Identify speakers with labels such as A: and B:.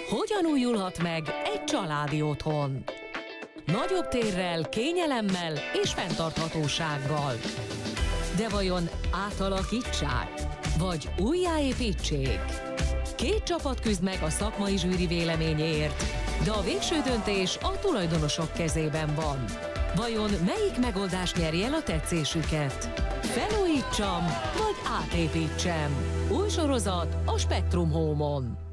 A: Hogyan újulhat meg egy családi otthon? Nagyobb térrel, kényelemmel és fenntarthatósággal. De vajon átalakítsák? Vagy újjáépítsék? Két csapat küzd meg a szakmai zsűri véleményéért, de a végső döntés a tulajdonosok kezében van. Vajon melyik megoldás nyeri el a tetszésüket? Felújítsam, vagy átépítsem? Új sorozat a Spektrum Home-on.